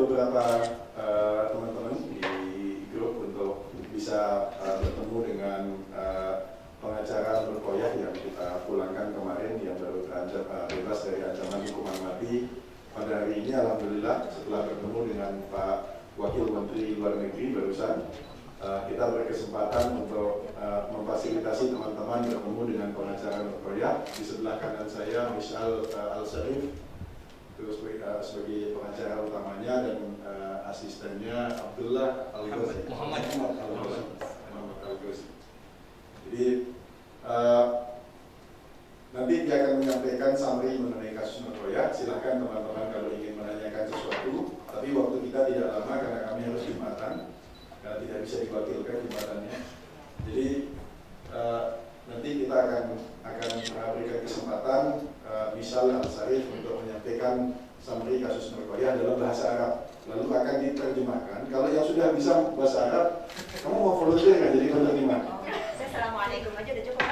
beberapa teman-teman di grup untuk bisa bertemu dengan pengacara berkoyah yang kita pulangkan kemarin yang baru terancam bebas dari ancaman hukuman mati. Pada hari ini alhamdulillah setelah bertemu dengan Pak Wakil Menteri Luar Negeri barusan, kita berkesempatan untuk memfasilitasi teman-teman bertemu dengan pengacara berkoyah. Di sebelah kanan saya Misal Al-Sharif terus sebagai pengacara utamanya, dan asistennya Abdullah Al-Ghazi. Muhammad Al-Ghazi. Jadi nanti dia akan menyampaikan summary mengenai kasus Merkoya. Silahkan teman-teman kalau ingin menanyakan sesuatu, tapi waktu kita tidak lama karena kami harus Jumatan, karena tidak bisa diwakilkan Jumatannya. Jadi nanti kita akan berikan kesempatan Misal Al-Sharif untuk menyampaikan summary kasus Merkoya dalam bahasa Arab, lalu akan diterjemahkan. Kalau yang sudah bisa bahasa Arab, kamu mau volunteer nggak jadi penerjemah? Saya Assalamualaikum aja udah cukup.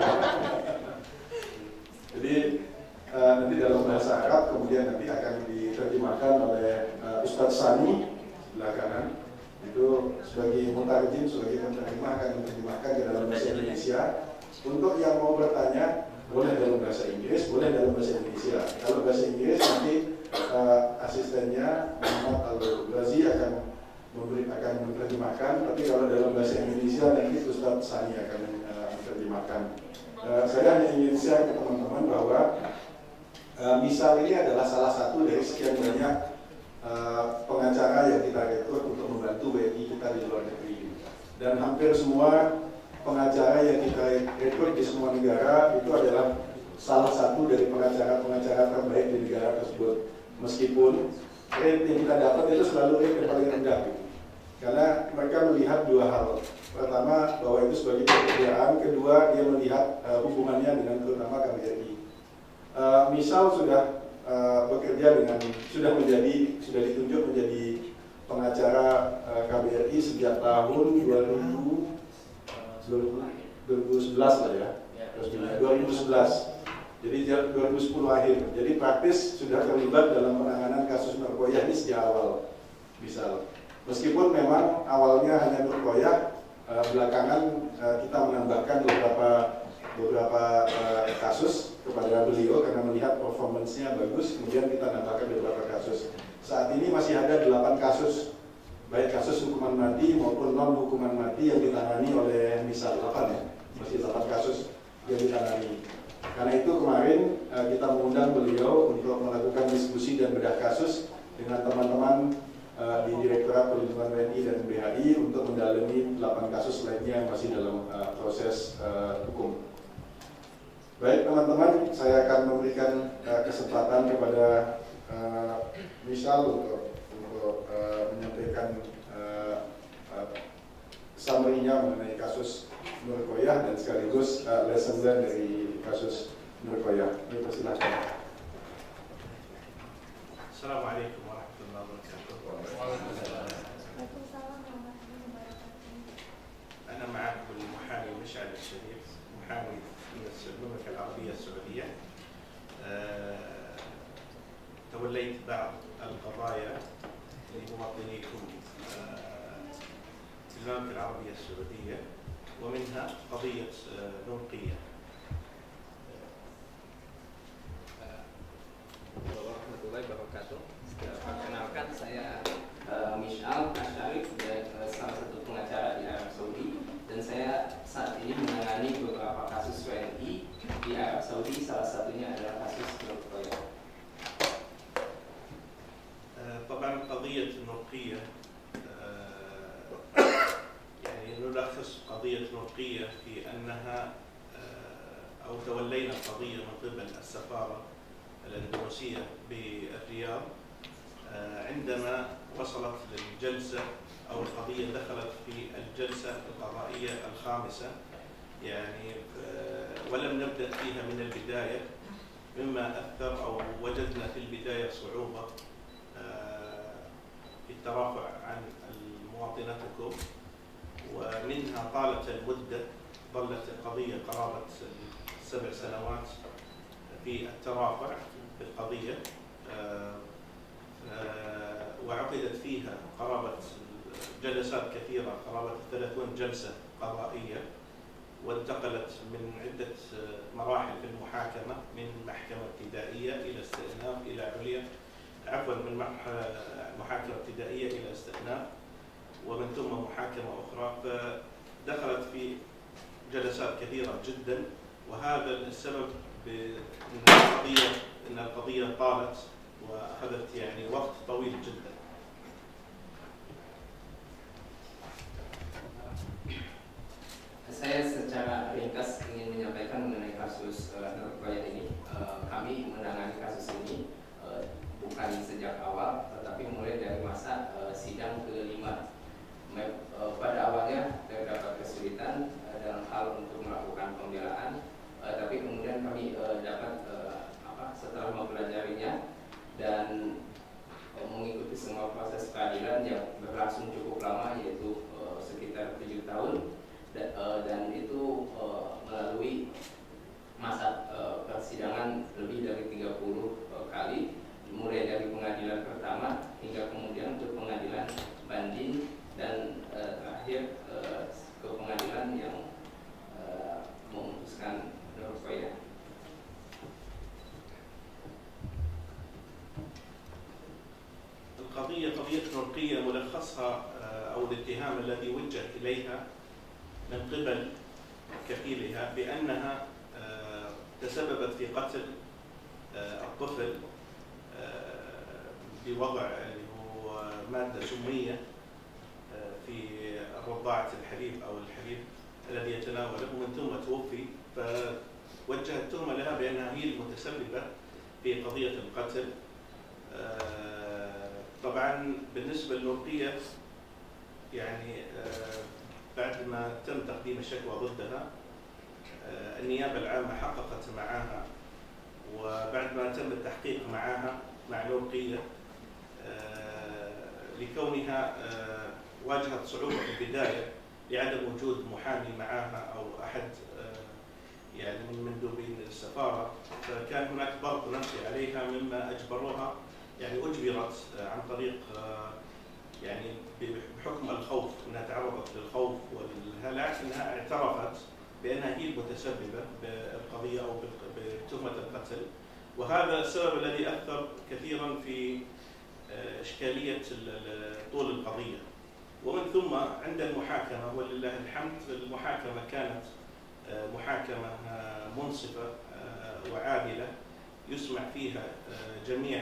Jadi nanti dalam bahasa Arab, kemudian nanti akan diterjemahkan oleh Ustadz Sani sebelah kanan. Itu sebagai mutarjim, sebagai penerjemah akan menerjemahkan ke dalam bahasa Indonesia. Untuk yang mau bertanya, boleh dalam bahasa Inggris, boleh dalam bahasa Indonesia. Kalau bahasa Inggris nanti asistennya Muhammad Al-Ghazi akan menerjemahkan, tapi kalau dalam bahasa Indonesia nanti Ustadz Sani akan menerjemahkan. Saya hanya ingin share ke teman-teman bahwa Misal ini adalah salah satu dari sekian banyak pengacara yang kita rekrut untuk membantu WNI kita di luar negeri. Dan hampir semua pengacara yang kita rekrut di semua negara itu adalah salah satu dari pengacara-pengacara terbaik di negara tersebut. Meskipun rate yang kita dapat itu selalu rate yang paling rendah. Karena mereka melihat dua hal. Pertama, bahwa itu sebagai pekerjaan. Kedua, dia melihat hubungannya dengan terutama KBRI. Misal sudah bekerja dengan, sudah ditunjuk menjadi pengacara KBRI sejak tahun 2011 lah ya, 2011. Jadi 2010 akhir. Jadi praktis sudah terlibat dalam penanganan kasus Merkoya ini sejak awal. Misal, meskipun memang awalnya hanya Merkoya, belakangan kita menambahkan beberapa kasus kepada beliau karena melihat performance-nya bagus, kemudian kita nambahkan beberapa kasus. Saat ini masih ada 8 kasus, baik kasus hukuman mati maupun non hukuman mati yang ditangani oleh Misal 8 ya, masih 8 kasus yang ditangani. Karena itu kemarin kita mengundang beliau untuk melakukan diskusi dan bedah kasus dengan teman-teman di Direktorat Perlindungan WNI dan BHI untuk mendalami 8 kasus lainnya yang masih dalam proses hukum. Baik teman-teman, saya akan memberikan kesempatan kepada Misal untuk menyampaikan summary-nya mengenai kasus Merkoya dan sekaligus lesson learned dari kasus Merkoya. Silakan. Assalamualaikum warahmatullahi wabarakatuh. أنا معكم المحامي مشعل الشريف، محامي من المملكة العربية السعودية. توليت بعض القضايا لمواطنيكم في المملكة العربية السعودية، ومنها قضية نرقية. Warahmatullahi wabarakatuh. Perkenalkan, saya Misal Al-Sharif, salah satu pengacara di Arab Saudi, dan saya saat ini menangani beberapa kasus WNI di Arab Saudi. Salah satunya adalah kasus Merkoya. طبعا قضية النرقية يعني نلخص قضية نرقية في أنها أو تولينا القضية من قبل السفارة الأندونيسية بالرياض عندما وصلت للجلسة أو القضية دخلت في الجلسة القضائية الخامسة يعني ولم نبدأ فيها من البداية، مما أثر أو وجدنا في البداية صعوبة في الترافع عن مواطنتكم، ومنها طالت المدة، ظلت القضية قرابة 7 سنوات في الترافع بالقضية، وعقد فيها قرابة جلسات كثيرة، قرابة 30 جلسة قضائية، وانتقلت من عدة مراحل في المحاكمة، من محكمة ابتدائية إلى استئناف إلى عليا، عفوا من محاكمة ابتدائية إلى استئناف، ومن ثم محاكمة أخرى، فدخلت في جلسات كثيرة جدا. وهذا السبب أن القضية طالت وأخذت يعني وقت طويل جدا. Saya secara ringkas ingin menyampaikan mengenai kasus Nur Ruqayyah ini. Kami menangani kasus ini bukan sejak awal, tetapi mulai dari masa sidang ke-5. Pada awalnya terdapat kesulitan dalam hal untuk melakukan pembelaan, tapi kemudian kami dapat setelah mempelajarinya dan mengikuti semua proses peradilan yang berlangsung cukup lama, yaitu sekitar 7 tahun. Dan itu melalui masa persidangan lebih dari 30 kali, mulai dari pengadilan pertama hingga kemudian ke pengadilan banding dan terakhir ke pengadilan yang memutuskan Nur Ruqayyah. القضية قضية نور رقية ملخصها أو الاتهام الذي وجه إليها من قبل كفيلها بأنها تسببت في قتل الطفل بوضع مادة سمية في رضاعة الحليب أو الحليب الذي يتناوله، ومن ثم توفي. فوجهت تهمة لها بأنها هي المتسببة في قضية القتل. طبعا بالنسبة لنورقية يعني بعد ما تم تقديم الشكوى ضدها، النيابة العامة حققت معها، وبعد ما تم التحقيق معها مع نورقية لكونها واجهت صعوبة في البداية لعدم وجود محامي معها أو أحد يعني من مندوبين السفارة، فكان هناك ضغط نفسي عليها مما أجبروها، يعني أجبرت عن طريق يعني بحكم الخوف، انها تعرضت للخوف والهلع، انها اعترفت بانها هي المتسببه بالقضيه او بتهمه القتل. وهذا السبب الذي اثر كثيرا في اشكاليه طول القضيه. ومن ثم عند المحاكمه ولله الحمد، المحاكمه كانت محاكمه منصفه وعادله، يسمع فيها جميع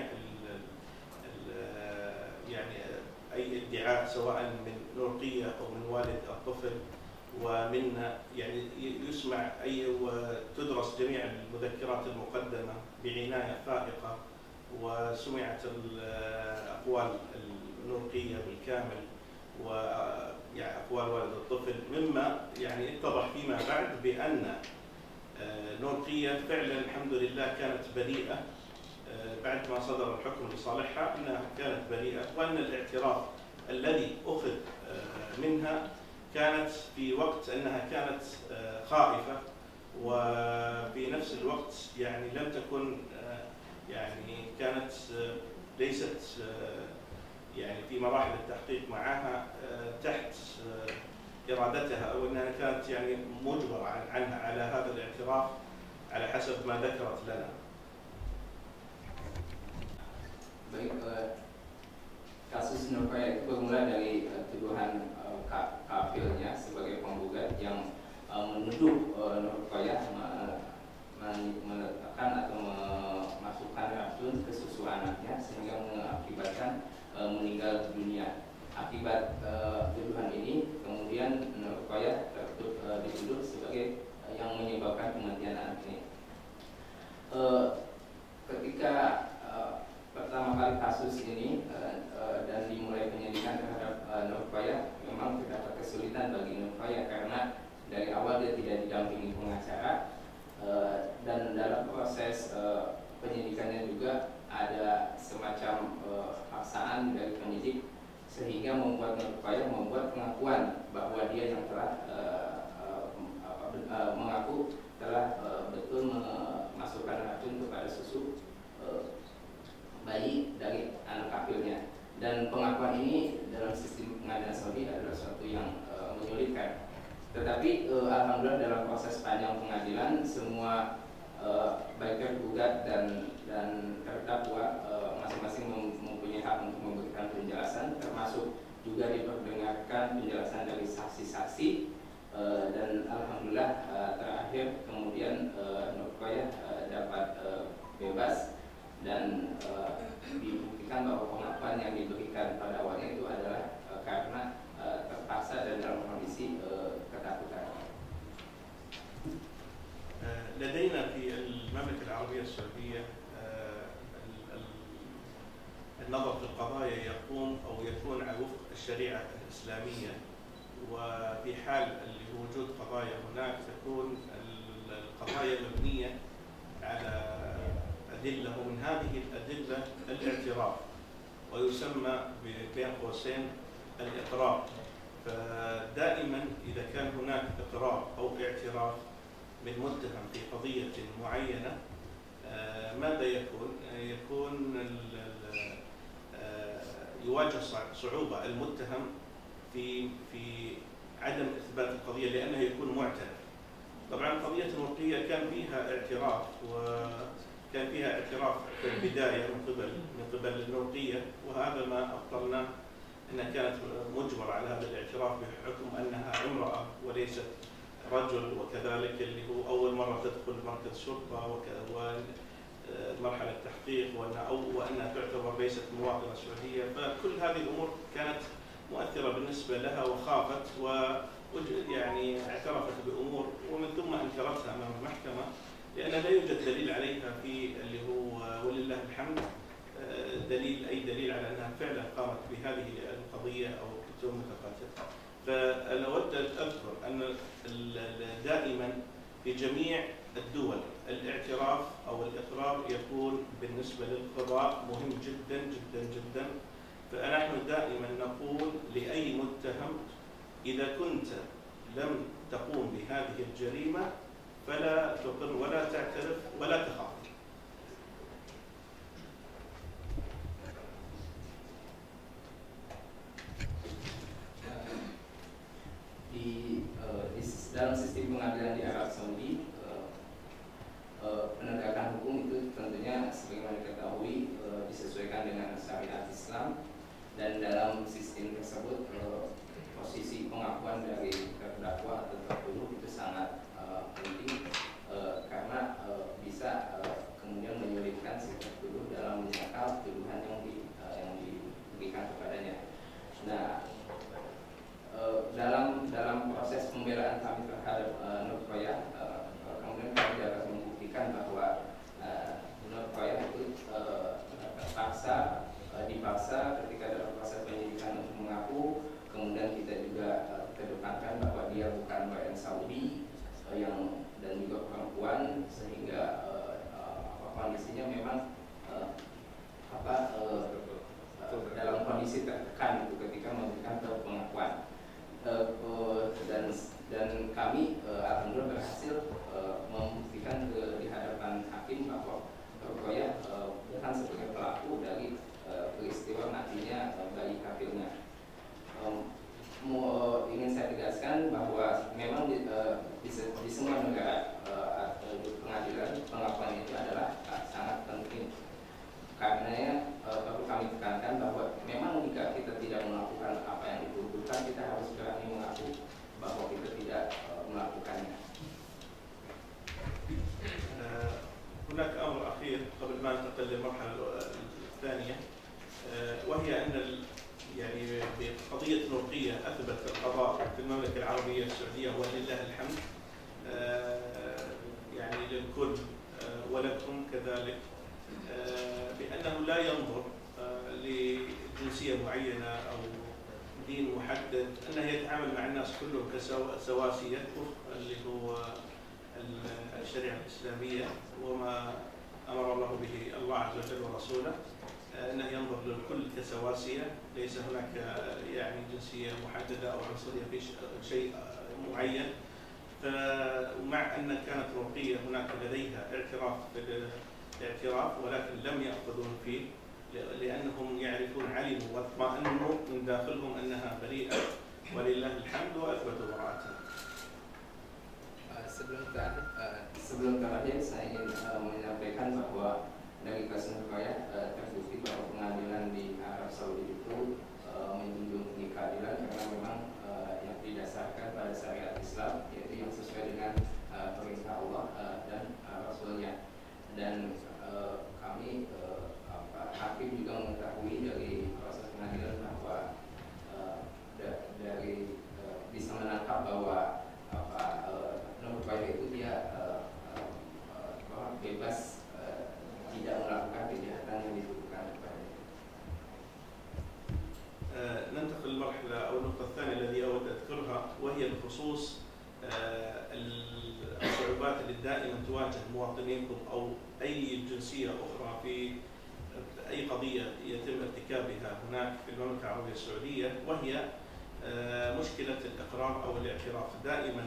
يعني أي ادعاء سواء من نورقية أو من والد الطفل، ومن يعني يسمع أي وتدرس جميع المذكرات المقدمة بعناية فائقة، وسمعت الأقوال النورقية بالكامل ويعني أقوال والد الطفل، مما يعني اتضح فيما بعد بأن نورقية فعلا الحمد لله كانت بريئة بعد ما صدر الحكم لصالحها، أنها كانت بريئة، وأن الاعتراف الذي أخذ منها كانت في وقت أنها كانت خائفة، وفي نفس الوقت يعني لم تكن يعني كانت ليست يعني في مراحل التحقيق معها تحت إرادتها، أو أنها كانت يعني مجبرة عنها على هذا الاعتراف على حسب ما ذكرت لنا. Baik, kasus Nur Ruqayyah itu bermula dari tuduhan kafilnya sebagai penggugat yang menuduh Nur Ruqayyah meletakkan atau memasukkan racun ke susu anaknya sehingga mengakibatkan meninggal dunia. Akibat tuduhan ini, kemudian Nur Ruqayyah dituduh sebagai yang menyebabkan kematian anak ini. Ketika pertama kali kasus ini dan dimulai penyidikan terhadap Nur Ruqayyah, Dan pengakuan ini dalam sistem pengadilan Saudi adalah sesuatu yang menyulitkan. Tetapi alhamdulillah dalam proses panjang pengadilan semua baik tergugat dan terdakwa masing-masing mempunyai hak untuk memberikan penjelasan, termasuk juga diperdengarkan penjelasan dari saksi-saksi, dan alhamdulillah terakhir kemudian Nur Qoyah dapat bebas, dan dibuktikan bahwa pengakuan yang diberikan pada awalnya itu adalah karena terpaksa dan dalam kondisi ketakutan. لدينا في المملكة العربية السعودية النظر في القضايا يقوم أو يكون على وفق الشريعة الإسلامية، وفي حال وجود قضايا هناك تكون القضايا مبنية على أدلة، ومن هذه الأدلة الاعتراف، ويسمى بين قوسين الإقرار. فدائما إذا كان هناك إقرار أو اعتراف من متهم في قضية معينة ماذا يكون؟ يكون يواجه صعوبة المتهم في عدم إثبات القضية لأنه يكون معترف. طبعا قضية النورقية كان فيها اعتراف، وكان فيها اعتراف في البداية من قبل النورقية، وهذا ما أبطلناه أنها كانت مجبرة على هذا الاعتراف بحكم أنها امرأة وليست رجل، وكذلك اللي هو أول مرة تدخل مركز شرطة ومرحلة تحقيق، وأنها تعتبر ليست مواطنة سعودية. فكل هذه الأمور كانت مؤثرة بالنسبة لها، وخافت يعني اعترفت بأمور ومن ثم أنكرتها أمام المحكمة، لأن لا يوجد دليل عليها في اللي هو ولله الحمد أي دليل على أنها فعلا قامت بهذه القضية أو تهمة قتل. فأنا أود أن أذكر أن دائما في جميع الدول الاعتراف أو الإقرار يكون بالنسبة للقضاء مهم جدا جدا جدا. فنحن دائما نقول لأي متهم إذا كنت لم تقوم بهذه الجريمة فلا تقر ولا تعترف ولا تخاف. Dalam sistem pengadilan di Arab Saudi, penegakan hukum itu tentunya sebagaimana diketahui disesuaikan dengan syariat Islam, dan dalam sistem tersebut posisi pengakuan dari terdakwa atau tertuduh itu sangat penting, karena bisa kemudian menyulitkan si tertuduh dalam menyangkal tuduhan yang diberikan kepadanya. Nah, dalam proses pembelaan kami terhadap Nur Qoyah, kemudian kami dapat membuktikan bahwa Nur Qoyah itu dipaksa ketika dalam proses penyidikan untuk mengaku. Kemudian kita juga kedepankan bahwa dia bukan WNI Saudi dan juga perempuan, sehingga kondisinya memang dalam kondisi tertekan itu ketika memberikan pengakuan. Dan kami alhamdulillah berhasil membuktikan di hadapan hakim bahwa Nur Qoyah bukan sebagai pelaku dari peristiwa matinya bayi kafirnya. Ingin saya tegaskan bahwa memang di semua negara pengadilan pengakuan itu adalah sangat penting. Karena perlu kami tekankan bahwa memang jika kita tidak melakukan apa yang dituduhkan, kita harus berani mengaku bahwa kita tidak melakukannya. هناك أمر أخير قبل ما ننتقل للمرحلة الثانية، وهي أن يعني بقضية نورقية أثبت القضاء في المملكة العربية السعودية ولله الحمد يعني للكل ولكم كذلك بأنه لا ينظر لجنسية معينة أو دين محدد، أنه يتعامل مع الناس كلهم كسواسية اللي هو الشريعة الإسلامية وما أمر الله به الله عز وجل ورسوله، أنه ينظر للكل كسواسية، ليس هناك يعني جنسية محددة أو عنصرية في شيء معين. ومع أن كانت نورقية هناك لديها اعتراف ولكن لم يأخذون فيه لأنهم يعرفون علموا واطمأنوا من داخلهم أنها بريئة ولله الحمد وأثبتوا براءتها. Sebelum terakhir saya ingin menyampaikan bahwa dari kasus Nurkoyah terbukti bahwa pengadilan di Arab Saudi itu menjunjung tinggi keadilan karena memang yang didasarkan pada syariat Islam, yaitu yang sesuai dengan perintah Allah dan Rasulnya. Dan kami hakim juga mengetahui dari proses pengadilan bahwa dari bisa menangkap bahwa Nurkoyah itu dia bebas tidak melakukan kejahatan yang dituduhkan kepadanya. ننتقل للمرحلة أو النقطة الثانية التي أود أذكرها، وهي بخصوص الصعوبات التي دائما تواجه مواطنيكم أو أي جنسية أخرى في أي قضية يتم ارتكابها هناك في المملكة العربية السعودية، وهي مشكلة الإقرار أو الاعتراف. دائما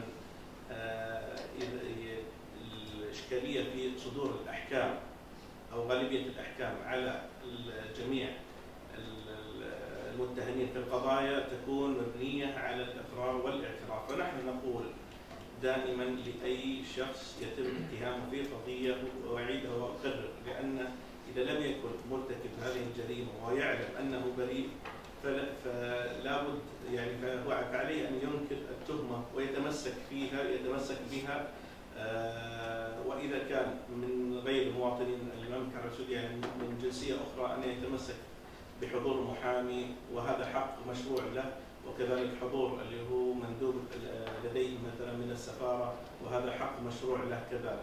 الإشكالية في صدور الأحكام أو غالبية الأحكام على جميع المتهمين في القضايا تكون مبنية على الإقرار والاعتراف. فنحن نقول دائما لأي شخص يتم اتهامه في قضية وأعيدها وأكرر، لأن إذا لم يكن مرتكب هذه الجريمة ويعلم أنه بريء فلا بد يعني فعليه أن ينكر التهمة ويتمسك بها وإذا كان من غير مواطنين المملكة العربية السعودية يعني من جنسية أخرى أن يتمسك بحضور محامي، وهذا حق مشروع له، وكذلك حضور اللي هو مندوب لديه مثلا من السفارة، وهذا حق مشروع له كذلك.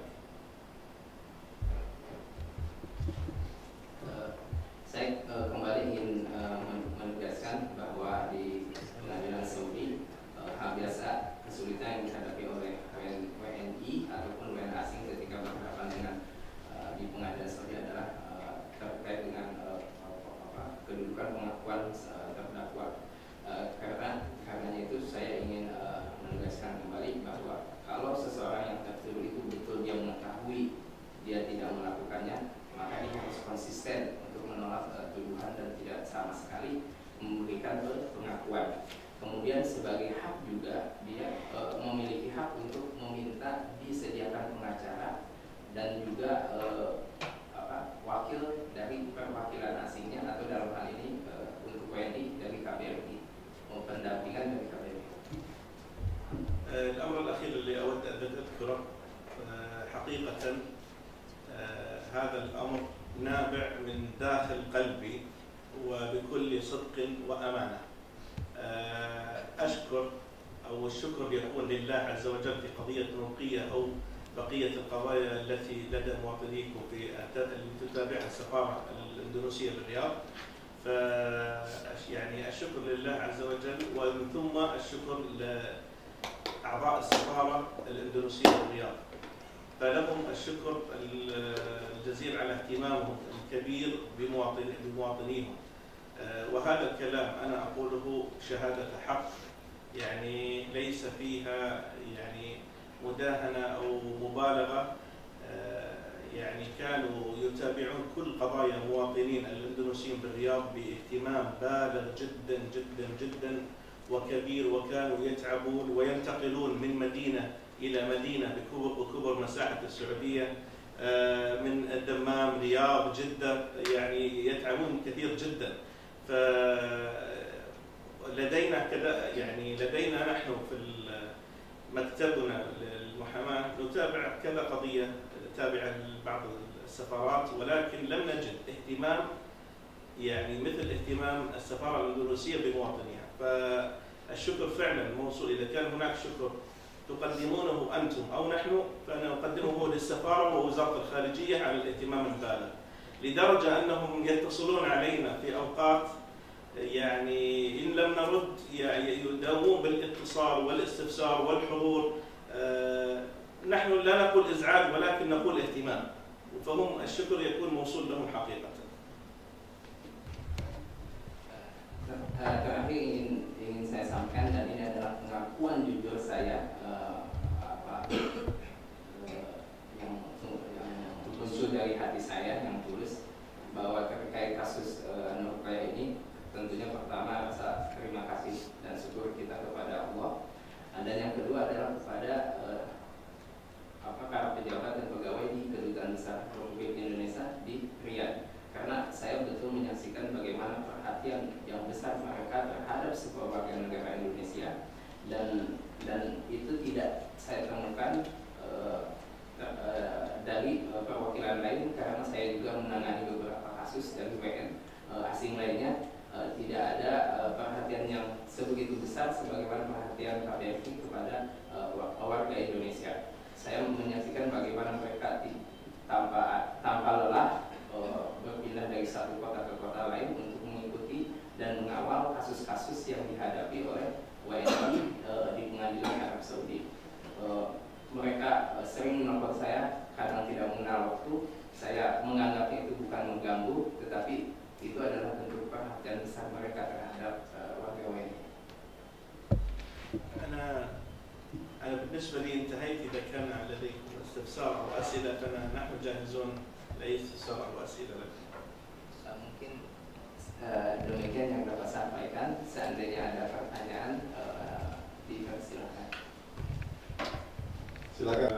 Saya kembali ingin menegaskan bahwa di pengadilan Saudi hal biasa kesulitan yang dihadapi oleh WNI ataupun WNA asing ketika berhadapan dengan di pengadilan Saudi adalah terkait dengan kedudukan pengakuan terdakwa. Karenanya itu saya ingin menegaskan kembali bahwa kalau seseorang yang tertuduh itu betul dia mengetahui dia tidak melakukannya, maka dia harus konsisten untuk menolak tuduhan dan tidak sama sekali memberikan pengakuan. Kemudian sebagai hak juga dia memiliki hak untuk meminta disediakan pengacara dan juga wakil dari perwakilan asingnya atau dalam hal ini untuk WNI dari KBRI, pendampingan dari KBRI. الأمر الأخير اللي أود أن أذكره حقيقة هذا الأمر نابع من داخل قلبي وبكل صدق وأمانة. أشكر أو الشكر يكون لله عز وجل في قضية نورقية أو بقية القضايا التي لدى مواطنيكم في اللي تتابعها السفارة الإندونيسية بالرياض. يعني الشكر لله عز وجل، ومن ثم الشكر لأعضاء السفارة الإندونيسية بالرياض، فلهم الشكر الجزيل على اهتمامهم الكبير بمواطنيهم. وهذا الكلام أنا أقوله شهادة حق، يعني ليس فيها يعني مداهنة أو مبالغة. يعني كانوا يتابعون كل قضايا مواطنين الاندونيسيين بالرياض باهتمام بالغ جدا جدا جدا وكبير، وكانوا يتعبون وينتقلون من مدينة إلى مدينة بكبر مساحة السعودية، من الدمام، رياض، جدة، يعني يتعبون كثير جدا. فلدينا كذا يعني لدينا نحن في مكتبنا للمحاماة نتابع كذا قضية تابعة لبعض السفارات، ولكن لم نجد اهتمام يعني مثل اهتمام السفارة الإندونيسية بمواطنيها. فالشكر فعلا موصول. إذا كان هناك شكر تقدمونه أنتم أو نحن فنقدمه للسفارة ووزارة الخارجية على الاهتمام البالغ، لدرجة أنهم يتصلون علينا في أوقات يعني إن لم نرد يداومون بالاتصال والاستفسار والحضور. نحن لا نقول إزعاج ولكن نقول اهتمام، فهم الشكر يكون موصول لهم حقيقة. Terakhir ingin saya sampaikan, dan ini adalah pengakuan jujur saya yang muncul dari hati saya yang tulus, bahwa terkait kasus pertama rasa terima kasih dan syukur kita kepada Allah, dan yang kedua adalah kepada para pejabat dan pegawai di Kedutaan Besar Republik Indonesia di Riyadh, karena saya betul menyaksikan bagaimana perhatian yang besar mereka terhadap sebuah warga negara Indonesia, dan itu tidak saya temukan dari perwakilan lain, karena saya juga menangani beberapa kasus dari WN asing lainnya. Tidak ada perhatian yang sebegitu besar sebagaimana perhatian KBRI kepada warga Indonesia. Saya menyaksikan bagaimana mereka tanpa lelah berpindah dari satu kota ke kota lain untuk mengikuti dan mengawal kasus-kasus yang dihadapi oleh WNI di pengadilan Arab Saudi. Mereka sering menelpon saya karena tidak mengenal waktu. Saya menganggapnya itu bukan mengganggu, tetapi itu adalah bentuk perhatian besar mereka terhadap warga WNI. أنا بالنسبة لي انتهيت. إذا كان لديكم استفسار أو أسئلة فنحن جاهزون لأي استفسار أو أسئلة لكم. Mungkin demikian yang dapat sampaikan. Seandainya ada pertanyaan, dipersilakan. Silakan.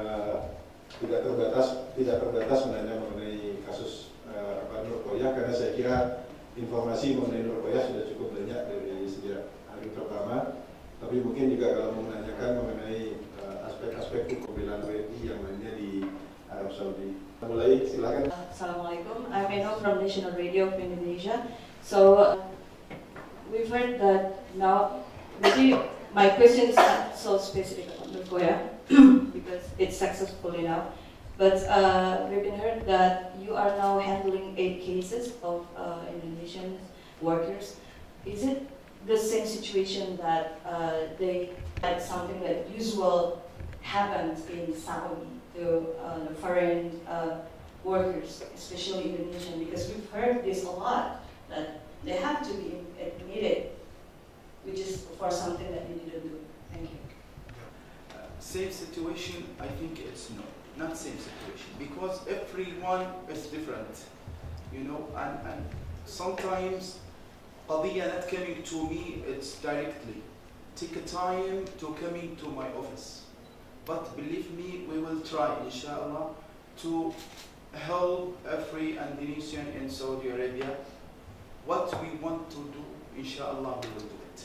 Tidak terbatas menanya mengenai kasus Nur Qoyah, karena saya kira informasi mengenai Nur Qoyah sudah cukup banyak dari sejak hari pertama. Tapi mungkin juga kalau menanyakan mengenai aspek-aspek hukum bela WNI yang lainnya di Arab Saudi. Mulai, silakan. Assalamualaikum. I'm Eno from National Radio of Indonesia. So we've heard that now. Maybe my question is not so specific about Nur Qoyah because it's successful now. But we've been heard that you are now handling 8 cases of Indonesian workers. Is it the same situation that that's something that usual happens in Saudi to foreign workers, especially Indonesian? Because we've heard this a lot, that they have to be admitted, which is for something that they didn't do. Thank you. Same situation, I think it's not same situation, because everyone is different, you know, and sometimes قضية not coming to me, it's directly take a time to coming to my office, but believe me, we will try inshallah to help every Indonesian in Saudi Arabia. What we want to do, inshallah we will do it.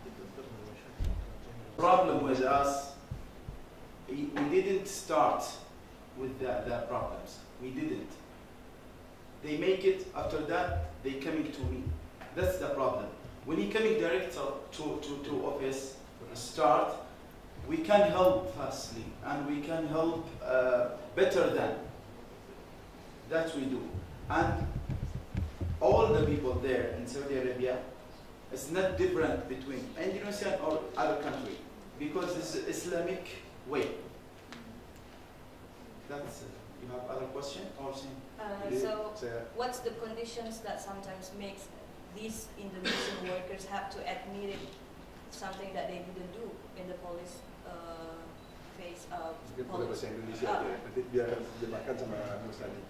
Problem with us, we didn't start with the problems. We didn't. They make it, after that they coming to me. That's the problem. When he coming direct to office, start, we can help fastly and we can help better than that we do. And all the people there in Saudi Arabia, it's not different between Indonesia or other country, because it's an Islamic way. That's it. You have other question or same? So what's the conditions that sometimes makes these Indonesian workers have to admit something that they didn't do in the police phase of police? Bahasa Indonesia aja, nanti biar terjemahkan sama Musani.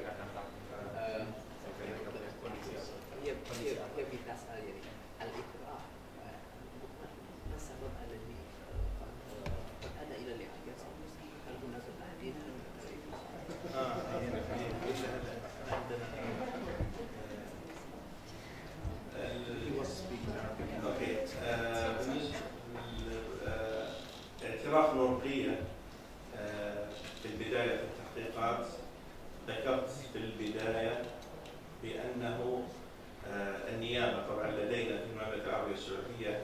اعتراف نور قية في البداية في التحقيقات ذكرت في البداية بأنه النيابة طبعا لدينا في المملكة العربية السعودية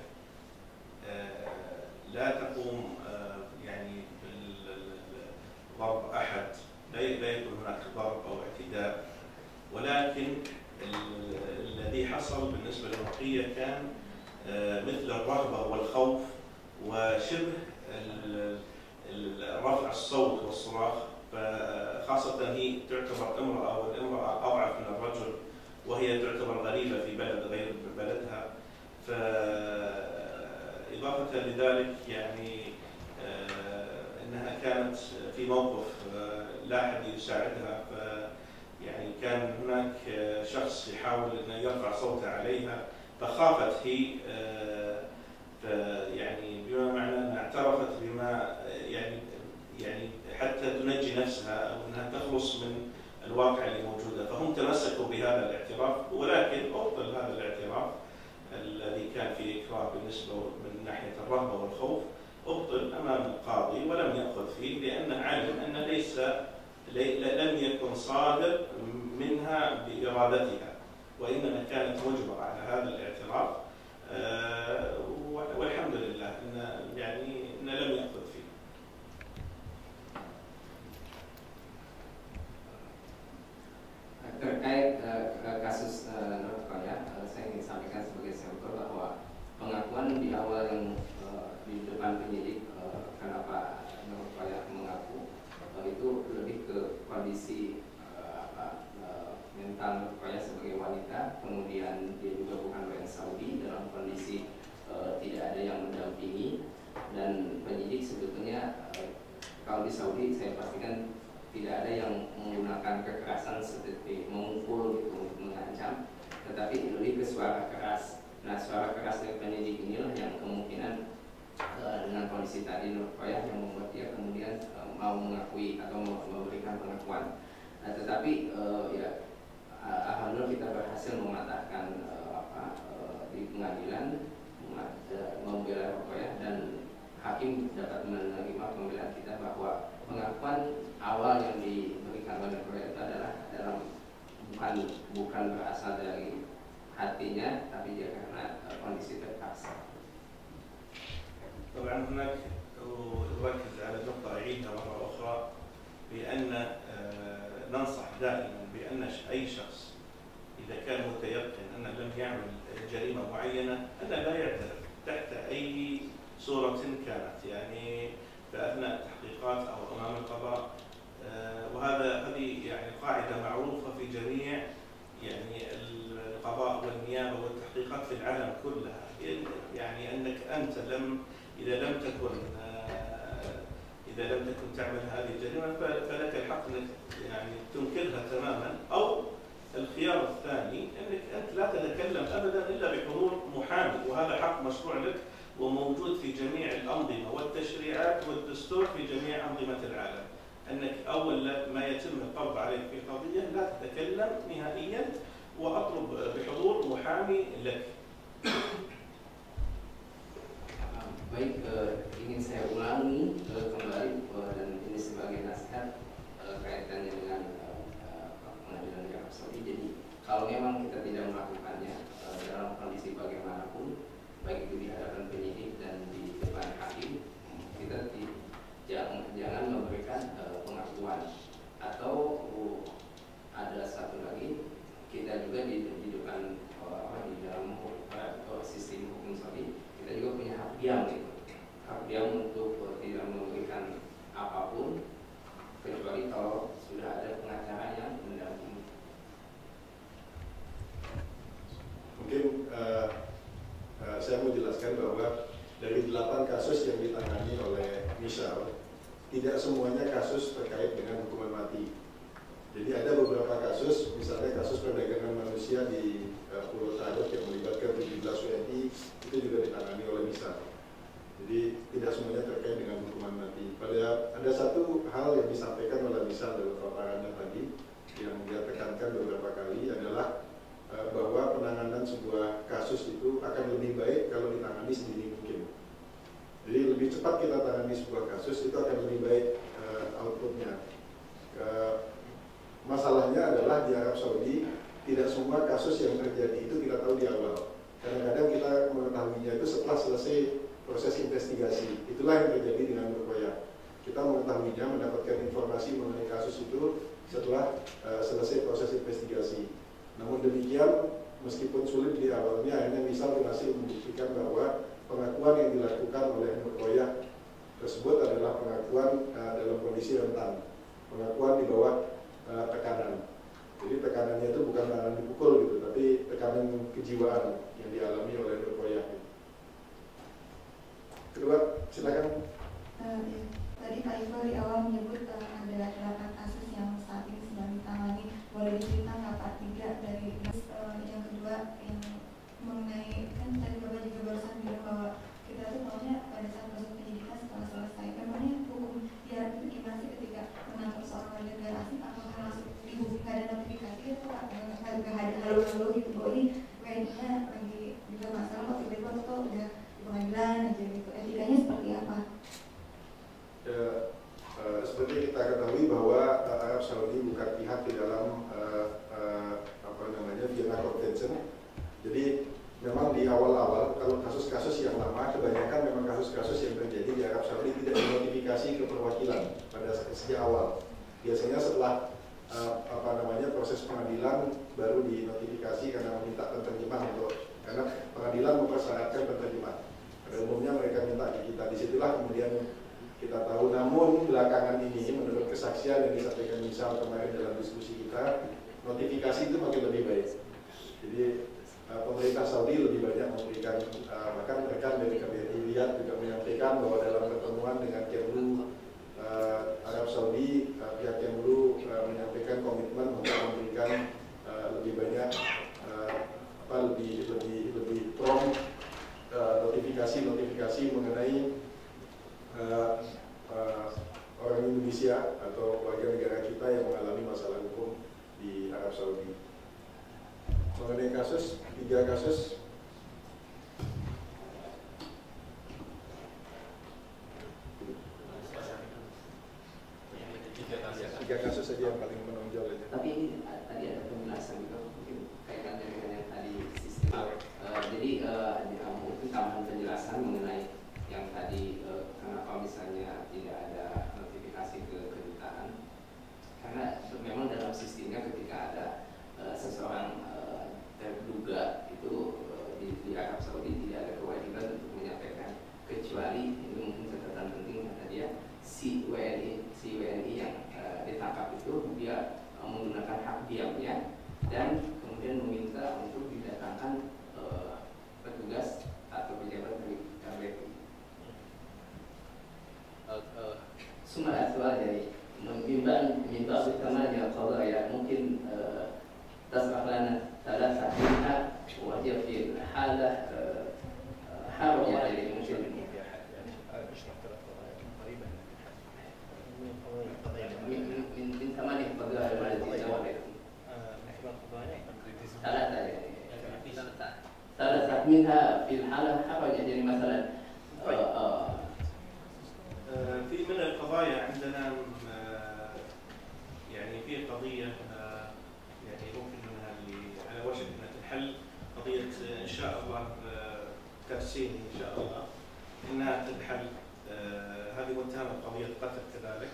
لا تقوم يعني بالضرب أحد، لا يكون هناك ضرب أو اعتداء، ولكن الذي حصل بالنسبة للرقية كان مثل الرغبة والخوف وشبه رفع الصوت والصراخ، فخاصة هي تعتبر امرأة، والامرأة أضعف من الرجل، وهي تعتبر غريبة في بلد غير بلدها. فإضافة لذلك يعني أنها كانت في موقف لا أحد يساعدها، يعني كان هناك شخص يحاول أن يرفع صوته عليها، فخافت هي يعني بما معنى أنها اعترفت بما يعني حتى تنجي نفسها أو أنها تخلص من الواقع اللي موجودة، فهم تمسكوا بهذا الاعتراف، ولكن أبطل هذا الاعتراف الذي كان فيه إكراه بالنسبة من ناحية الرهبة والخوف، أبطل أمام القاضي ولم يأخذ فيه لأنه علم أن لم يكن صادر منها بإرادتها، وإنما كانت مجبرة على هذا الاعتراف، والحمد لله أن لم يأخذ فيه. Terkait kasus Nur Khoya, saya ingin sampaikan sebagai sampel bahwa pengakuan di awal yang di depan penyidik kenapa Nur Khoya mengaku itu lebih ke kondisi mental Nur Khoya sebagai wanita, kemudian dia juga bukan WNI Saudi, dalam kondisi tidak ada yang mendampingi, dan penyidik sebetulnya kalau di Saudi saya pastikan tidak ada yang menggunakan kekerasan seperti memukul gitu untuk mengancam, tetapi lebih ke suara keras. Nah, suara keras dari penyidik inilah yang kemungkinan dengan kondisi tadi Nur Khoya yang membuat dia kemudian mau mengakui atau memberikan pengakuan. Nah, tetapi alhamdulillah kita berhasil mematahkan di pengadilan membela Nur Khoya, dan hakim dapat menerima pembelaan kita bahwa pengakuan awal yang diberikan oleh Nur Khoya itu adalah bukan berasal dari hatinya, tapi dia karena kondisi terpaksa. طبعا هناك أركز على نقطة أعيدها مرة أخرى بأن ننصح دائما بأن أي شخص إذا كان متيقن أنه لم يعمل جريمة معينة أن لا يعترف تحت أي صورة كانت، يعني في أثناء التحقيقات أو أمام القضاء، هذه يعني قاعدة معروفة في جميع يعني القضاء والنيابة والتحقيقات في العالم كلها، يعني أنك أنت إذا لم تكن تعمل هذه الجريمة فلك الحق أنك يعني تنكرها تماما، أو الخيار الثاني أنك أنت لا تتكلم أبدا إلا بحضور محامي، وهذا حق مشروع لك وموجود في جميع الأنظمة والتشريعات والدستور في جميع أنظمة العالم، أنك أول ما يتم القبض عليك في قضية لا تتكلم نهائيا وأطلب بحضور محامي لك. Baik, ingin saya ulangi kembali dan ini sebagai nasihat kaitannya dengan pengadilan di Arab Saudi. Jadi kalau memang kita tidak melakukannya dalam kondisi bagaimanapun, baik itu di hadapan penyidik dan di depan hakim, kita jangan memberikan pengakuan. Atau ada satu lagi, kita juga di depan di dalam sistem hukum Saudi, kita juga punya hak diam gitu. Hak diam untuk tidak memberikan apapun kecuali kalau sudah ada pengacara yang mendampingi. Mungkin saya mau jelaskan bahwa dari 8 kasus yang ditangani oleh Michelle, tidak semuanya kasus terkait dengan hukuman mati. Jadi ada beberapa kasus, misalnya kasus perdagangan manusia di Pulau Tadok yang melibatkan 17 WNI, itu juga ditangani oleh Michelle. Jadi tidak semuanya terkait dengan hukuman mati. Ada satu hal yang disampaikan oleh Michelle dalam paparannya tadi, yang dia tekankan beberapa kali adalah bahwa penanganan sebuah kasus itu akan lebih baik kalau ditangani sedini mungkin. Jadi lebih cepat kita tangani sebuah kasus itu akan lebih baik outputnya. Masalahnya adalah di Arab Saudi tidak semua kasus yang terjadi itu kita tahu di awal. Kadang-kadang kita mengetahuinya itu setelah selesai proses investigasi. Itulah yang terjadi dengan Nur Khoya. Kita mengetahuinya, mendapatkan informasi mengenai kasus itu setelah selesai proses investigasi. Namun demikian, meskipun sulit di awalnya, akhirnya misal berhasil membuktikan bahwa pengakuan yang dilakukan oleh Nur Khoya tersebut adalah pengakuan dalam kondisi rentan, pengakuan di bawah tekanan. Jadi tekanannya itu bukan tekanan dipukul gitu, tapi tekanan kejiwaan yang dialami oleh Nur Khoya. Kedua, silakan. Tadi Pak Iqbal di awal menyebut ada 8 kasus yang saat ini sedang ditangani. Boleh diceritakan Pak 3 dari yang kedua yang mengenai sejak awal. Biasanya setelah proses pengadilan baru dinotifikasi karena meminta penerjemah karena pengadilan mempersyaratkan penerjemah. Pada umumnya mereka minta ke kita, disitulah kemudian kita tahu. Namun belakangan ini menurut kesaksian yang disampaikan misal kemarin dalam diskusi kita, notifikasi itu makin lebih baik. Jadi pemerintah Saudi lebih banyak memberikan, bahkan rekan dari KBRI Riyadh juga menyampaikan bahwa dalam pertemuan dengan Kemlu Arab Saudi, pihak Kemlu menyampaikan komitmen untuk memberikan lebih banyak lebih prompt notifikasi mengenai orang Indonesia atau warga negara kita yang mengalami masalah hukum di Arab Saudi. Mengenai kasus, 3 kasus. Tiga kasus saja yang paling menonjol itu. Tapi ini tadi ada penjelasan juga mungkin kaitannya dengan yang tadi sistem. Jadi mungkin tambahan penjelasan mengenai yang tadi kenapa misalnya tidak ada notifikasi ke kedutaan. Karena memang dalam sistemnya ketika ada seseorang terduga itu di Arab Saudi tidak ada kewajiban untuk menyampaikan, kecuali itu mungkin catatan penting kata dia, si WNI yang ditangkap itu dia menggunakan hak diamnya dan kemudian meminta untuk didatangkan petugas atau pejabat dari KBRI. Sumber asal dari mimbar utama dia kalau ya mungkin tasbih lana ثلاثة منها وهي في حالة حرج عليه ممكن من 8 قضايا التي جاوبت ثلاثة منها في الحالة حرج يعني مثلا في من القضايا عندنا يعني في قضية يعني ممكن منها اللي على وشك انها تنحل، قضية ان شاء الله كرسيني ان شاء الله انها تنحل. هذه متهمة قضية قتل كذلك،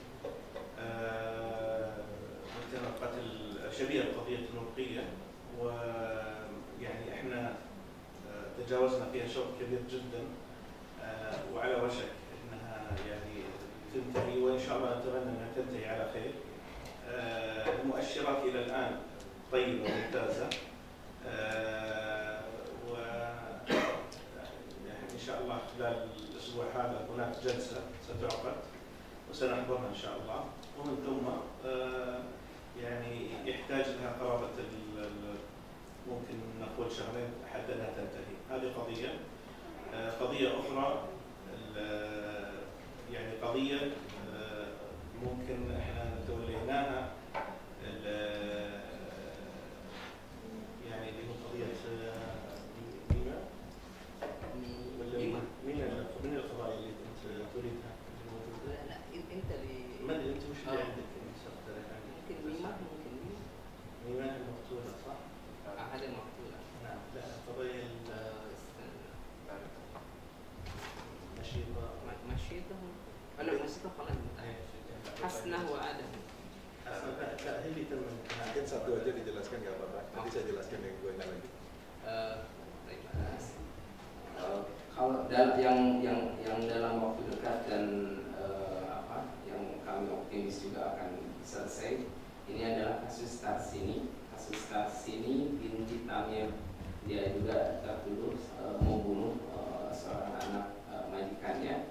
متهمة قتل شبيهة بقضية النورقية، ويعني احنا تجاوزنا فيها شوط كبير جدا وعلى وشك انها يعني تنتهي، وان شاء الله نتمنى انها تنتهي على خير. المؤشرات الى الان طيبه وممتازه، و يعني ان شاء الله خلال الاسبوع هذا هناك جلسه ستعقد وسنحضرها ان شاء الله، ومن ثم يعني يحتاج لها قرابه ممكن نقول شهرين حتى انها تنتهي. هذه قضيه. قضيه اخرى يعني قضيه ممكن احنا توليناها يعني اللي هو قضيه من القضايا اللي انت تريدها؟ لا انت اللي ما ادري انت وش اللي عندك ممكن ممكن ميمان المقتوله صح؟ هذه المقتوله. نعم. لا قضايا مشيته انا مشيته خلاص حسنه وادم. لا هي اللي تم. Mungkin satu aja dijelaskan nggak apa-apa. Nanti saya jelaskan yang gue lagi. Kalau yang dalam waktu dekat dan yang kami optimis juga akan selesai, ini adalah kasus Tarsini. Kasus Tarsini binti Tamir, dia juga tertuduh membunuh seorang anak majikannya.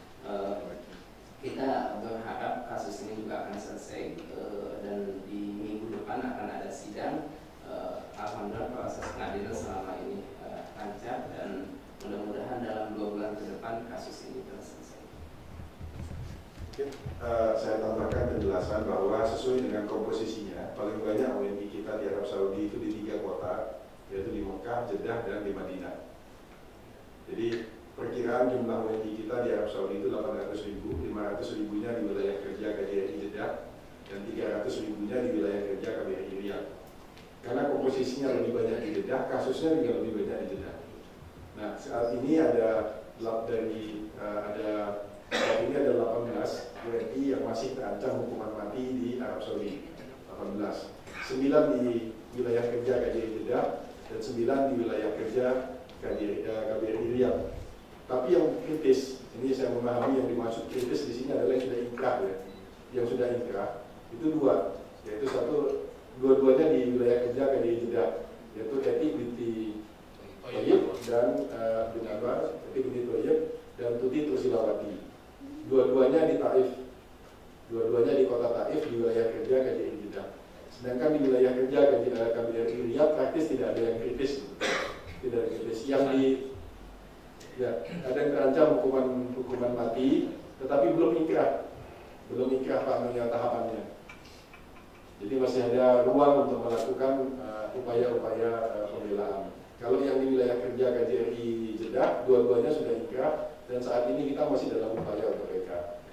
Kita berharap kasus ini juga akan selesai dan di minggu depan akan ada sidang. Alhamdulillah proses pengadilan selama ini lancar dan mudah-mudahan dalam 2 bulan ke depan kasus ini telah selesai. Mungkin saya tambahkan penjelasan bahwa sesuai dengan komposisinya, paling banyak WNI kita di Arab Saudi itu di 3 kota, yaitu di Mekah, Jeddah, dan di Madinah. Jadi perkiraan jumlah WNI kita di Arab Saudi itu 800.000, 500.000-nya di wilayah kerja KBRI Jeddah, dan 300.000-nya di wilayah kerja KBRI Riyadh. Karena komposisinya lebih banyak di Jeddah, kasusnya juga lebih banyak di Jeddah. Nah, saat ini ada Saat ini ada 18 WNI yang masih terancam hukuman mati di Arab Saudi. 18. 9 di wilayah kerja KJRI Jeddah dan 9 di wilayah kerja KBRI Riyadh. Tapi yang kritis, ini saya memahami yang dimaksud kritis di sini adalah yang sudah inkrah ya. Yang sudah inkrah itu 2, yaitu dua-duanya di wilayah kerja KJRI Jeddah, yaitu Eti binti Toyib dan bin Anwar, Eti binti Toyib dan Tuti Tursilawati. Dua-duanya di Taif, dua-duanya di kota Taif di wilayah kerja KJRI Jeddah. Sedangkan di wilayah kerja KBRI Riyadh praktis tidak ada yang kritis, tidak ada yang kritis. Yang ada yang terancam hukuman mati, tetapi belum inkrah Pak Menya tahapannya. Jadi masih ada ruang untuk melakukan upaya-upaya pembelaan. Kalau yang di wilayah kerja KJRI Jeddah, dua-duanya sudah inkrah dan saat ini kita masih dalam upaya untuk mereka.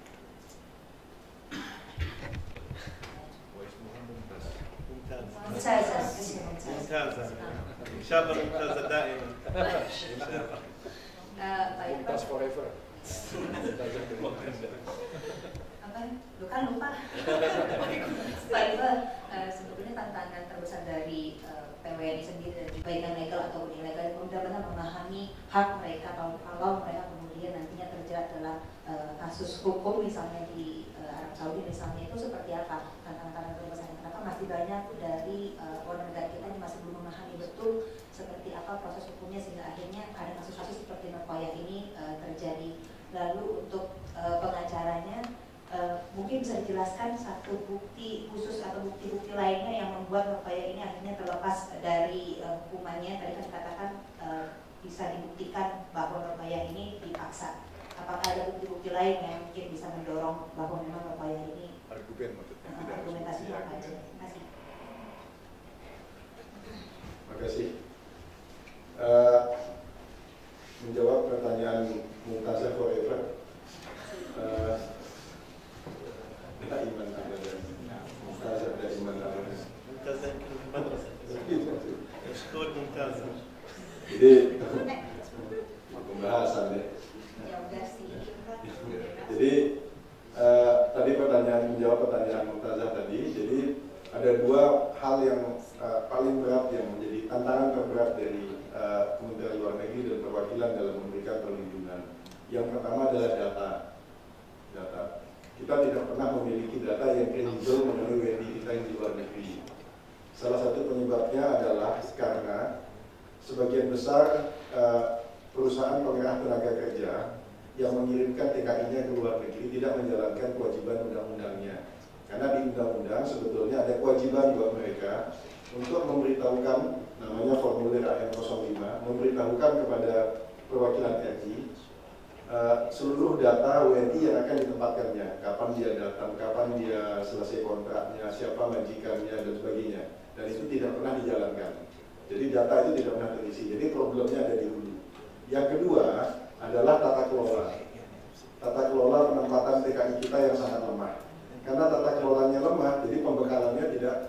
ممتازة إن شاء الله ممتازة دائما إن شاء الله Mumtaz forever. Apa? Lu kan lupa. Pak Iqbal, sebetulnya tantangan terbesar dari PWNI sendiri, baik yang legal ataupun ilegal, benar-benar memahami hak mereka kalau mereka kemudian nantinya terjerat dalam kasus hukum misalnya di Arab Saudi misalnya, itu seperti apa tantangan terbesarnya? Kenapa masih banyak dari warga negara kita yang masih belum memahami betul seperti apa proses hukumnya sehingga akhirnya ada kasus-kasus seperti Nurkoya ini terjadi. Lalu untuk pengacaranya mungkin bisa dijelaskan satu bukti khusus atau bukti-bukti lainnya yang membuat Nurkoya ini akhirnya terlepas dari hukumannya. Tadi kan dikatakan bisa dibuktikan bahwa Nurkoya ini dipaksa. Apakah ada bukti-bukti lain yang mungkin bisa mendorong bahwa memang Nurkoya ini argumentasinya apa aja? Terima kasih. Terima kasih. Menjawab pertanyaan Mumtazah forever. Kita iman kepada Mumtazah dan iman kepada ممتازة يمكن في المدرسة مشكور ممتازة. Jadi pembahasan ya. Jadi tadi menjawab pertanyaan Mumtazah tadi. Jadi ada dua hal yang paling berat yang menjadi tantangan terberat dari Kementerian Luar Negeri dan perwakilan dalam memberikan perlindungan. Yang pertama adalah data. Kita tidak pernah memiliki data yang kredibel mengenai WNI kita yang di luar negeri. Salah satu penyebabnya adalah karena sebagian besar perusahaan penggerak tenaga kerja yang mengirimkan TKI-nya ke luar negeri tidak menjalankan kewajiban undang-undangnya. Karena di undang-undang sebetulnya ada kewajiban buat mereka untuk memberitahukan, namanya formulir AM05, memberitahukan kepada perwakilan RI seluruh data WNI yang akan ditempatkannya, kapan dia datang, kapan dia selesai kontraknya, siapa majikannya dan sebagainya. Dan itu tidak pernah dijalankan. Jadi data itu tidak pernah terisi. Jadi problemnya ada di hulu. Yang kedua adalah tata kelola. Tata kelola penempatan TKI kita yang sangat lemah. Karena tata kelolanya lemah, jadi pembekalannya tidak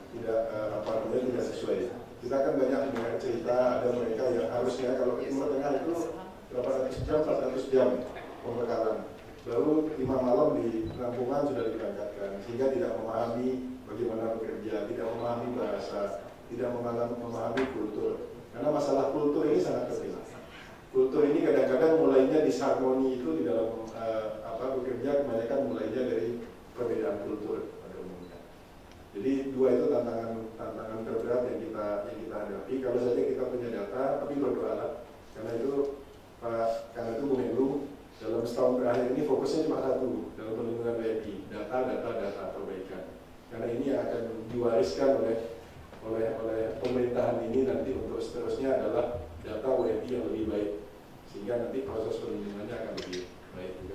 sesuai. Kita kan banyak mendengar cerita ada mereka yang harusnya kalau Timur Tengah itu berapa ratus jam, 400 jam pembekalan. Baru 5 malam di penampungan sudah diberangkatkan, sehingga tidak memahami bagaimana bekerja, tidak memahami bahasa, tidak memahami kultur. Karena masalah kultur ini sangat penting. Kultur ini kadang-kadang mulainya disharmoni itu di dalam bekerja, kebanyakan mulainya dari perbedaan kultur pada umumnya. Jadi dua itu tantangan terberat yang kita hadapi. Kalau saja kita punya data, tapi berdoalah. Karena itu Bu Menlu dalam setahun terakhir ini fokusnya cuma satu dalam perlindungan WNI, data perbaikan. Karena ini yang akan diwariskan oleh pemerintahan ini nanti untuk seterusnya adalah data WNI yang lebih baik, sehingga nanti proses perlindungannya akan lebih baik juga.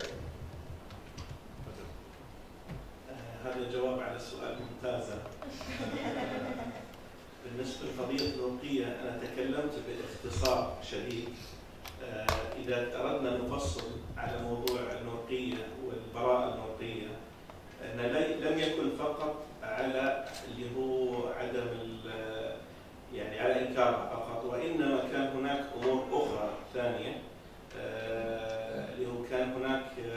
هذا جواب على السؤال ممتازة. بالنسبة لقضية النورقية أنا تكلمت باختصار شديد. إذا أردنا نفصل على موضوع النورقية والبراءة النورقية أن لم يكن فقط على اللي هو عدم يعني على إنكارها فقط، وإنما كان هناك أمور أخرى ثانية اللي هو كان هناك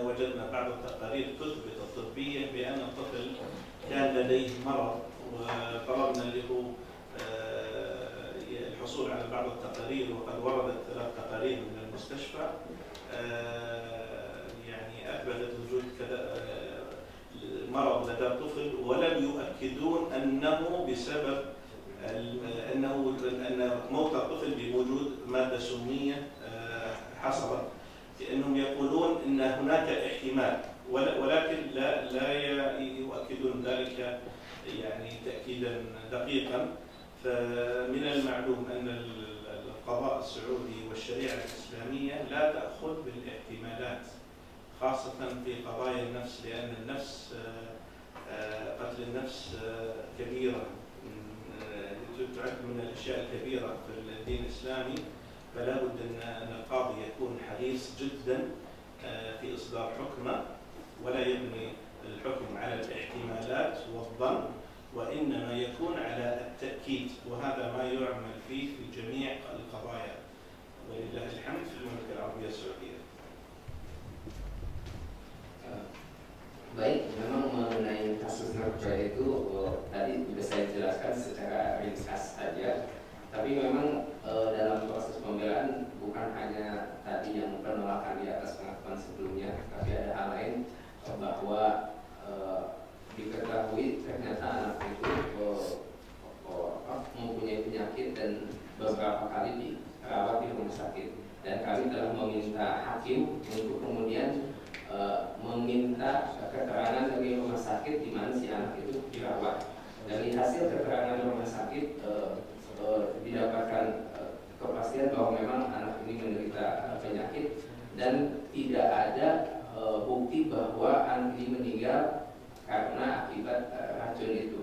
وجدنا بعض التقارير تثبت الطبية بأن الطفل كان لديه مرض، وطلبنا له الحصول على بعض التقارير، وقد وردت 3 تقارير من المستشفى يعني أثبتت وجود مرض لدى الطفل، ولم يؤكدون أنه بسبب أن موت الطفل بوجود مادة سمية حصلت، لأنهم يقولون أن هناك احتمال، ولكن لا يؤكدون ذلك يعني تأكيدا دقيقا. فمن المعلوم أن القضاء السعودي والشريعة الإسلامية لا تأخذ بالاحتمالات، خاصة في قضايا النفس، لأن النفس قتل النفس كبيرة، تعد من الأشياء الكبيرة في الدين الإسلامي، فلا بد أن القاضي يكون حريص جدا في إصدار حكمه، ولا يبني الحكم على الاحتمالات والظن، وإنما يكون على التأكيد، وهذا ما يعمل فيه في جميع القضايا ولله الحمد في المملكة العربية السعودية. Baik, memang mengenai kasus narkoba itu tadi sudah saya jelaskan secara ringkas saja. Tapi memang dalam proses pembelaan bukan hanya tadi yang penolakan di atas pengakuan sebelumnya, tapi ada hal lain bahwa diketahui ternyata anak itu mempunyai penyakit dan beberapa kali dirawat di rumah sakit, dan kami telah meminta hakim untuk kemudian meminta keterangan dari rumah sakit di mana si anak itu dirawat. Dari hasil keterangan rumah sakit didapatkan kepastian bahwa memang anak ini menderita penyakit, dan tidak ada bukti bahwa anak ini meninggal karena akibat racun itu.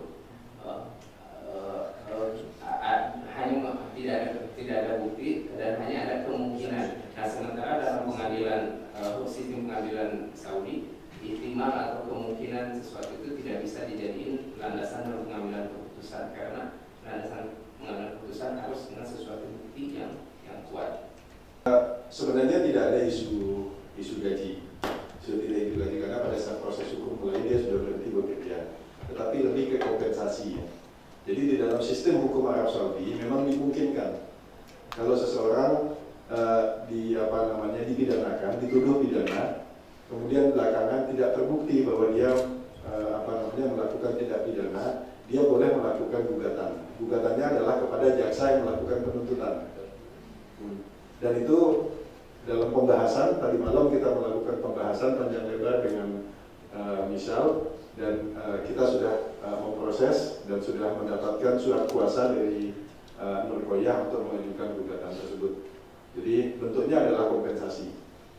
Hanya tidak ada bukti dan hanya ada kemungkinan. Nah, sementara dalam pengadilan sistem pengadilan Saudi, ihtimal atau kemungkinan sesuatu itu tidak bisa dijadiin landasan dalam pengambilan keputusan, karena landasan pengambilan keputusan harus dengan sesuatu bukti yang kuat. Sebenarnya tidak ada isu gaji, karena pada saat proses hukum mulai dia sudah berhenti bekerja, tetapi lebih ke kompensasi. Jadi di dalam sistem hukum Arab Saudi memang dimungkinkan kalau seseorang dipidanakan, dituduh pidana, kemudian belakangan tidak terbukti bahwa dia melakukan tindak pidana, dia boleh melakukan gugatan. Gugatannya adalah kepada jaksa yang melakukan penuntutan. Dan itu dalam pembahasan, tadi malam kita melakukan pembahasan panjang lebar dengan Misal, dan kita sudah memproses dan sudah mendapatkan surat kuasa dari Nur Qoyah untuk mengajukan gugatan tersebut. Jadi bentuknya adalah kompensasi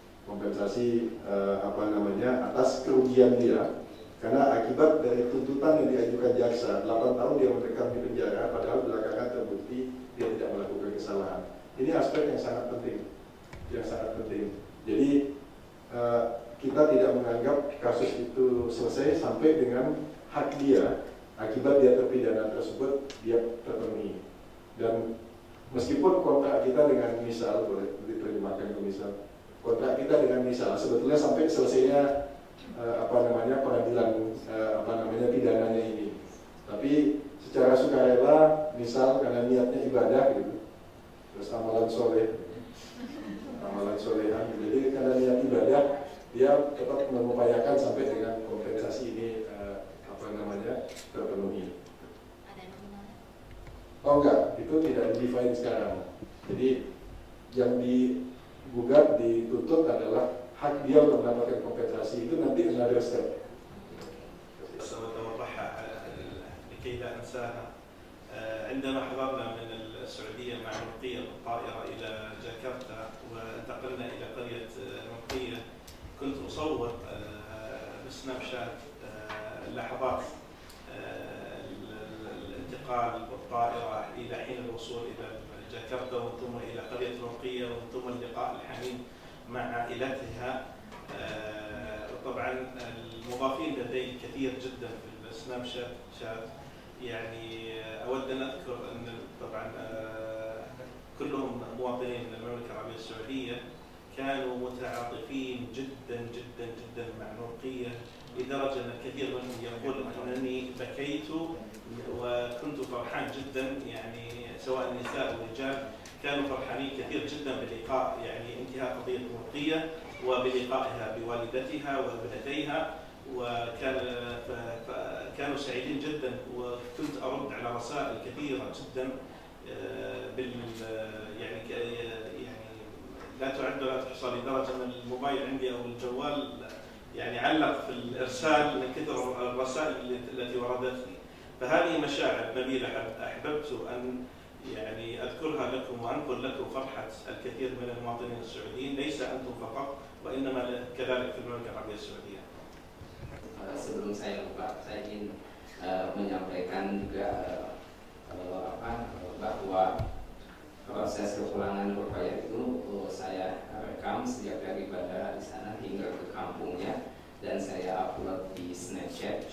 atas kerugian dia, karena akibat dari tuntutan yang diajukan jaksa 8 tahun dia mendekam di penjara, padahal belakangan terbukti dia tidak melakukan kesalahan. Ini aspek yang sangat penting, Jadi kita tidak menganggap kasus itu selesai sampai dengan hak dia akibat dia terpidana tersebut dia terpenuhi. Dan meskipun kontrak kita dengan Misal, boleh diterjemahkan ke Misal, kontrak kita dengan Misal sebetulnya sampai selesainya pengadilan pidananya ini, tapi secara sukarela Misal karena niatnya ibadah gitu, terus amalan solehan, jadi karena niat ibadah dia tetap mengupayakan sampai dengan kompensasi ini terpenuhi. Oh enggak, itu tidak di-define sekarang. Jadi yang digugat, dituntut adalah hak dia untuk mendapatkan kompensasi, itu nanti another step. لكي لا أنساها، عندما حضرنا من السعودية مع نقية بالطائرة إلى جاكرتا وانتقلنا إلى قرية نقية، كنت أصور بسناب شات لحظات الانتقال بالطائرة إلى حين الوصول إلى جاكرتا، ثم إلى قرية نقية، ثم اللقاء الحميم مع عائلتها. طبعا المضافين لدي كثير جدا في السناب شات، يعني أود أن أذكر أن طبعا كلهم مواطنين من المملكة العربية السعودية. كانوا متعاطفين جدا جدا جدا مع نورقية، لدرجة أن الكثير منهم يقول أنني بكيت وكنت فرحان جدا، يعني سواء النساء أو الرجال كانوا فرحانين كثير جدا بلقاء يعني انتهاء قضية نورقية وبلقائها بوالدتها وابنتيها، كانوا سعيدين جدا. وكنت أرد على رسائل كثيرة جدا يعني لا تعد ولا تحصى، لدرجة أن الموبايل عندي أو الجوال يعني علق في الإرسال من كثر الرسائل التي وردتني. فهذه مشاعر نبيلة أحببت أن يعني أذكرها لكم وأنقل لكم فرحة الكثير من المواطنين السعوديين، ليس أنتم فقط وإنما كذلك في المملكة العربية السعودية. Sebelum saya lupa, saya ingin menyampaikan juga bahwa proses kepulangan Rukayah itu saya rekam sejak dari bandara di sana hingga ke kampungnya, dan saya upload di Snapchat,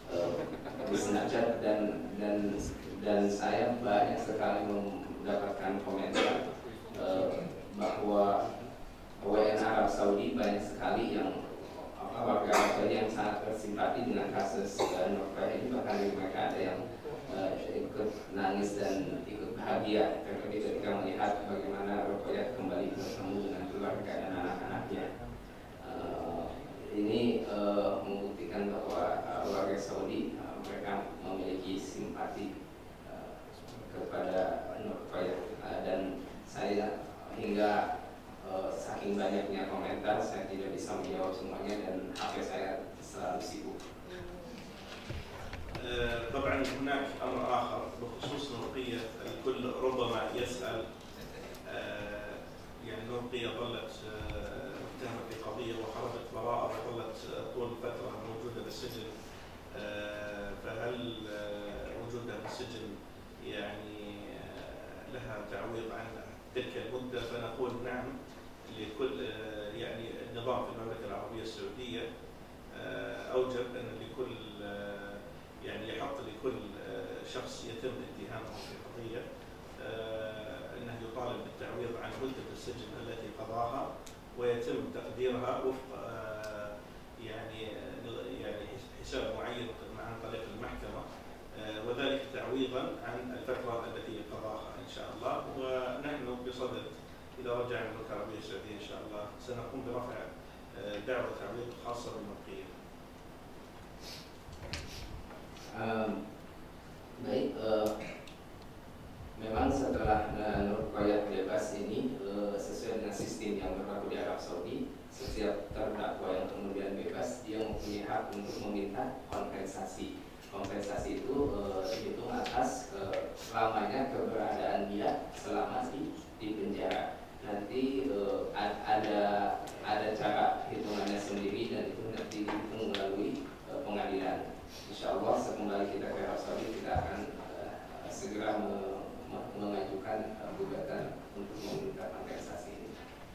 dan saya banyak sekali mendapatkan komentar bahwa WNA Arab Saudi banyak sekali yang warga Arab Saudi yang sangat bersimpati dengan kasus Nurqayah ini, bahkan mereka ada yang ikut nangis dan ikut bahagia ketika melihat bagaimana Nurqayah kembali bertemu dengan keluarga dan anak-anaknya. Ini membuktikan bahwa warga Saudi mereka memiliki simpati kepada Nurqayah, dan saya hingga saking banyaknya komentar saya tidak bisa menjawab semuanya dan HP saya selalu sibuk. طبعا هناك امر اخر بخصوص نورقية، الكل ربما يسال يعني نورقية ظلت متهمة في قضية وخرجت براءة وظلت طول فترة موجودة بالسجن، فهل وجودها بالسجن يعني لها تعويض عن تلك المدة؟ فنقول نعم، لكل يعني النظام في المملكة العربية السعودية أوجب أن لكل يعني يحق لكل شخص يتم اتهامه في قضية أنه يطالب بالتعويض عن مدة السجن التي قضاها، ويتم تقديرها وفق يعني حساب معين عن طريق المحكمة، وذلك تعويضا عن الفترة التي قضاها إن شاء الله. ونحن بصدد إذا رجع المملكة العربية السعودية إن شاء الله سنقوم برفع دعوة تعويض خاصة بالنورقية. Baik, memang setelah Nurqayah bebas ini, sesuai dengan sistem yang berlaku di Arab Saudi, setiap terdakwa yang kemudian bebas dia mempunyai hak untuk meminta kompensasi. Kompensasi itu dihitung atas lamanya keberadaan dia selama di penjara. Nanti ada cara hitungannya sendiri, dan itu nanti dihitung melalui pengadilan. Insya Allah sekembali kita ke Arab Saudi kita akan segera mengajukan gugatan untuk meminta kompensasi ini.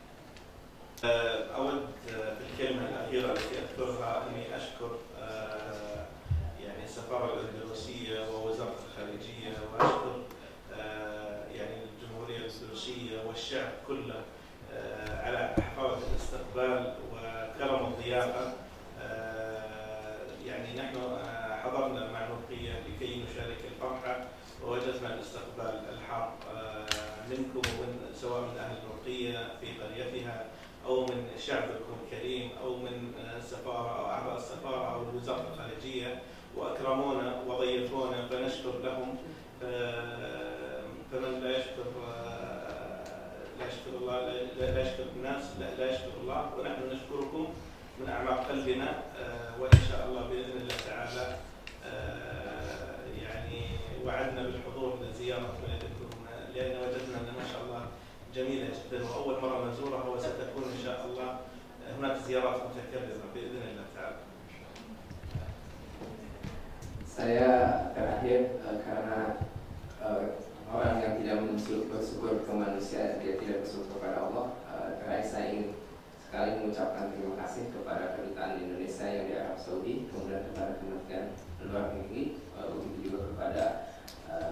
أود في الكلمة الأخيرة التي أذكرها أني أشكر يعني السفارة الأندلسية ووزارة الخارجية، وأشكر يعني الجمهورية الأندلسية والشعب كله على حفاوة الاستقبال وكرم الضيافة. يعني نحن حضرنا مع نورقية لكي نشارك الفرحة، ووجدنا الاستقبال الحار منكم ومن سواء من أهل نورقية في قريتها أو من شعبكم الكريم أو من السفارة أو أعضاء السفارة أو الوزارة الخارجية، وأكرمونا وضيفونا فنشكر لهم. فمن لا يشكر الله لا يشكر الناس لا يشكر الله، ونحن نشكركم من أعماق قلبنا، وإن شاء الله بإذن الله تعالى يعني وعدنا بالحضور لزيارة بلدكم، لأن وجدنا أن ما شاء الله جميلة جدا وأول مرة نزورها، وستكون إن شاء الله هناك زيارات متكررة بإذن الله تعالى. Saya terakhir karena orang yang tidak bersyukur ke manusia dia tidak bersyukur kepada Allah, terakhir saya ingin sekali mengucapkan terima kasih kepada kedutaan Indonesia yang di Arab Saudi, kemudian kepada Kementerian Luar Negeri, begitu juga kepada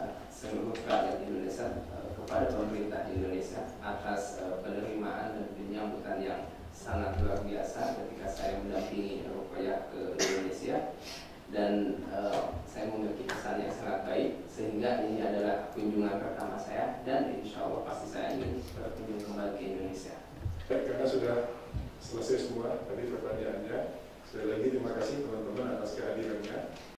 seluruh rakyat Indonesia, kepada pemerintah Indonesia atas penerimaan dan penyambutan yang sangat luar biasa ketika saya mendampingi Ruqayyah ke Indonesia, dan saya memiliki kesan yang sangat baik, sehingga ini adalah kunjungan pertama saya, dan insya Allah pasti saya ingin berkunjung kembali ke Indonesia. Karena sudah selesai semua tadi pertanyaannya, sekali lagi terima kasih teman-teman atas kehadirannya.